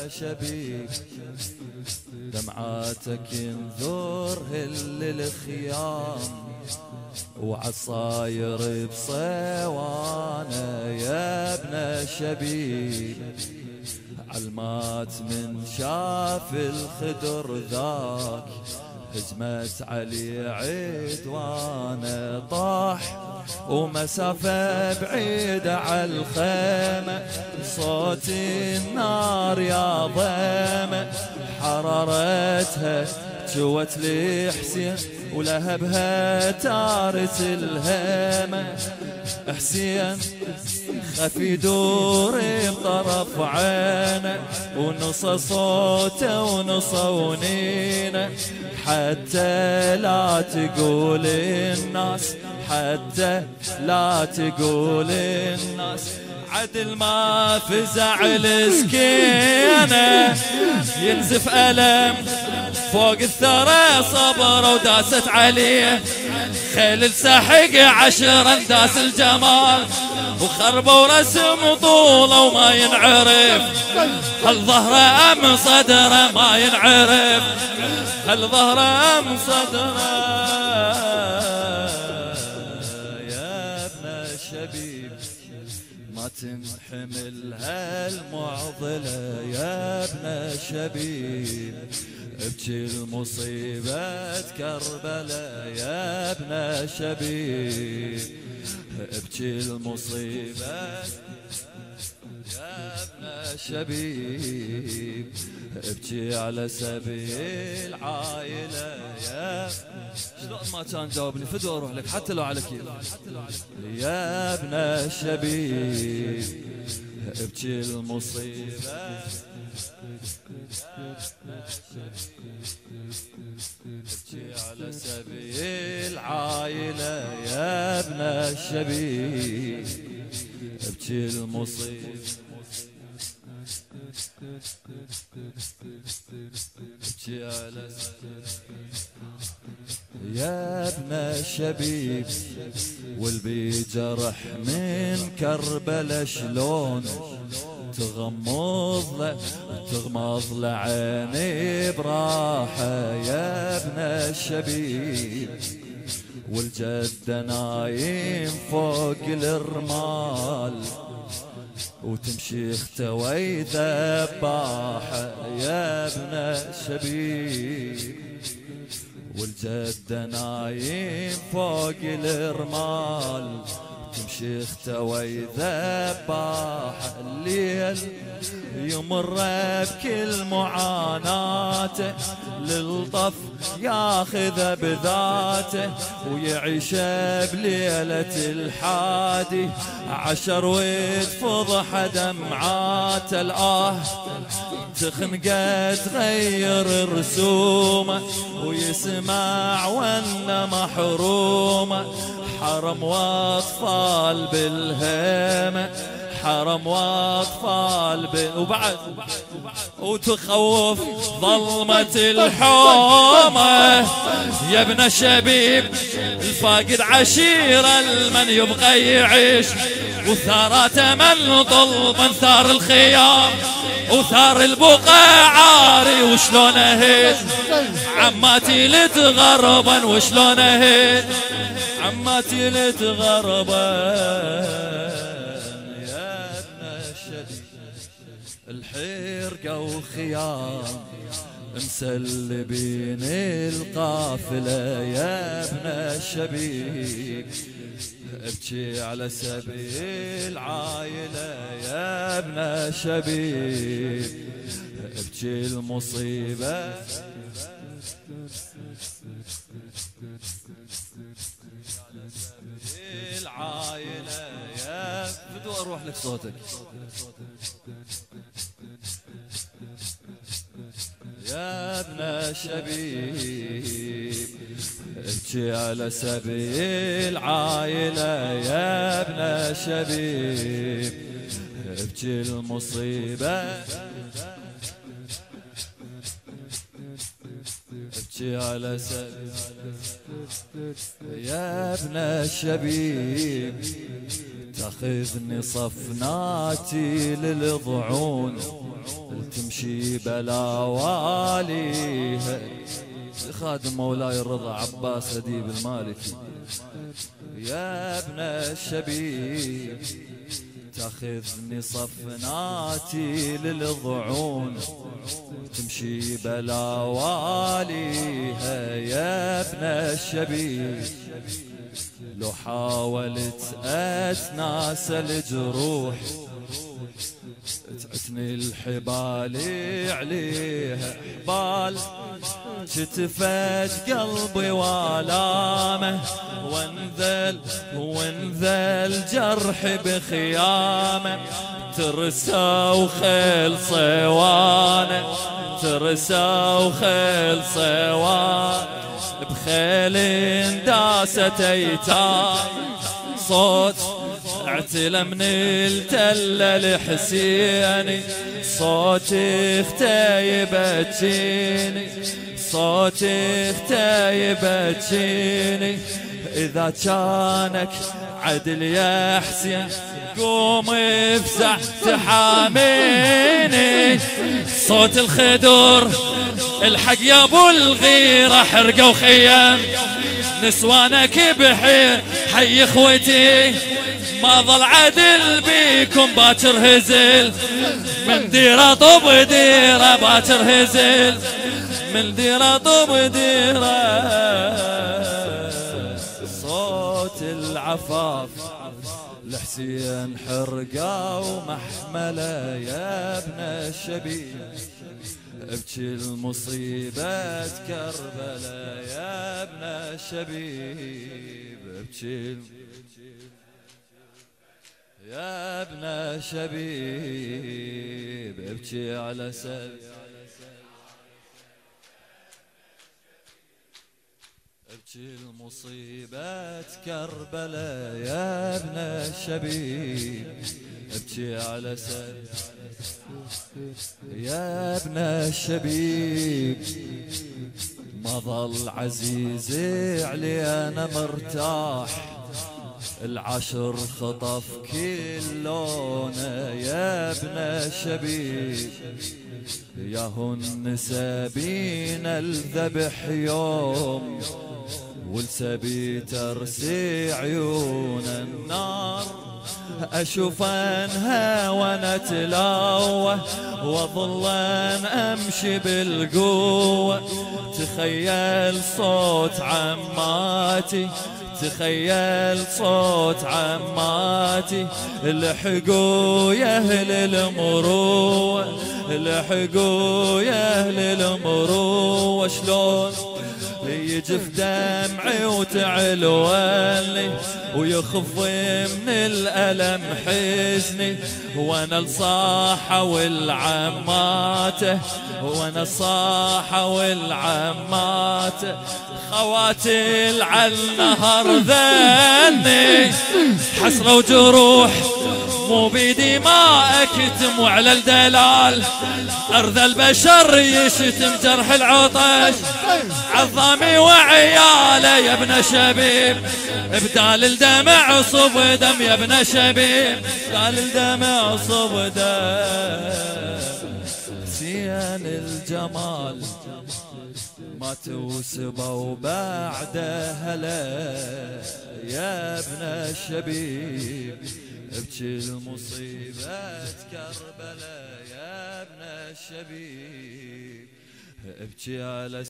شبيب دمعاتك ينذر هل الخيام وعصاير بصوانه يا ابن شبيب علمات من شاف الخدر ذاك هجمت علي عدوانه طاح ومسافة بعيدة على الخيمة صوت النار يا ضيمة حرارتها جوت لي حسين ولهبها تارت الهيمة حسين خفي دوري بطرف عينه ونص صوته ونص ونينه حتى لا تقول الناس حتى لا تقول الناس عدل ما فزع السكينة ينزف ألم فوق الثرى صبر وداست عليه خيل سحق 10 داس الجمال وخربوا رسم طوله وما ينعرف هل ظهره أم صدره ما ينعرف هل ظهره أم صدره يا ابن الشبيب ما تنحمل هالمعضلة يا ابن الشبيب ابكي المصيبة كربلاء يا ابن الشبيب ابكي المصيبة يا ابن الشبيب ابكي على سبيل عائلة يا شلون ما كان جاوبني فدوا اروح لك حتى لو على كيف يا ابن الشبيب ابكي المصيبة ابكي على سبيل عائلة يا ابن الشبيب ابكي المصيبة ابكي على يا ابن الشبيب والبي جرح من كربلاء شلون تغمض له عيني براحة يا ابن الشبيب والجد نايم فوق الرمال وتمشي اختوي ذباحة يا ابن الشبيب والجد نايم فوق الرمال تمشي اختوي ذباح الليل يمر بكل معاناته للطف ياخذ بذاته ويعيش بليلة الحادي 10 وتفضح دمعاته الآه تخنقه تغير رسومه ويسمع وانا محرومه حرم واطفال بالهيمه حرم واطفال وبعد وتخوف ظلمة الحومة يا ابن الشبيب الفاقد عشيرة المن يبغى يعيش وثاراته من طل من ثار الخيام وثار البقاع عاري وشلون اهيد عماتي لتغربا وشلون اهيد عماتي لتغربا يا ابن الشبيب الحرقة وخيام مسلبين القافلة يا ابن الشبيب ابكي على سبيل عائلة يا ابن الشبيب ابكي المصيبة العائلة يا بدو اروح لك صوتك يا ابن الشبيب ابكي على سبيل عائلة يا ابن الشبيب ابكي المصيبة ابكي على سبيل يا ابن الشبيب تاخذني صفناتي للضعون تمشي بلا واليها. خادم مولاي الرضا عباس أديب المالكي. يا ابن الشبيب تاخذني صفناتي للضعون تمشي بلا واليها. يا ابن الشبيب لو حاولت أتناسى الجروح تعتني الحبال عليها. حبال شتفت قلبي والامه وانذل جرحي بخيامه. ترسى وخيل صوانه ترسى وخيل صوانه بخيل انداست ايتام. صوت اعتلى من التله الحسيني صوتي اختي بتشيني صوتي اختي بتشيني. اذا كانك عدل يا حسين قوم افزع تحاميني. صوت الخدور الحق يا ابو الغيره حرقوا خيام نسوانك بحير حي اخوتي. ما ظل عدل بيكم باكر هزل من ديره طب ديره باكر هزل من ديره طب ديره. صوت العفاف الحسين حرقه ومحمله. يا ابن الشبيب ابكي المصيبة كربلاء. يا ابن الشبيب ابكي يا ابن الشبيب ابكي على سبي ابكي المصيبة كربلاء. يا ابن الشبيب ابكي على سبي. يا ابن الشبيب ما ظل عزيزي علي انا مرتاح. العشر خطف كلونه. يا ابن الشبيب ياهن سابين الذبح يوم والسبي ترسي عيون النار. أشوف أنها وأنا تلاوة وأظل أمشي بالقوة. تخيل صوت عماتي تخيل صوت عماتي. الحقوا يا أهل المروة الحقوا يا أهل المروة. شلون يجف دمعي وتعلوني ويخف من الألم حزني. وانا الصاحة والعماته وانا الصاحة والعماته. خواتل عالنهر ذني حسرة وجروح مو بيدي ما اكتم. وعلى الدلال ارض البشر يشتم جرح العطش عظامي وعياله. يا ابن شبيب بدال الدمع صب دم. يا ابن شبيب بدال الدمع صب دم. سيان الجمال ما توسبوا بعده هلا. يا ابن الشبيب ابكي المصيبة كربلاء. يا ابن الشبيب ابكي على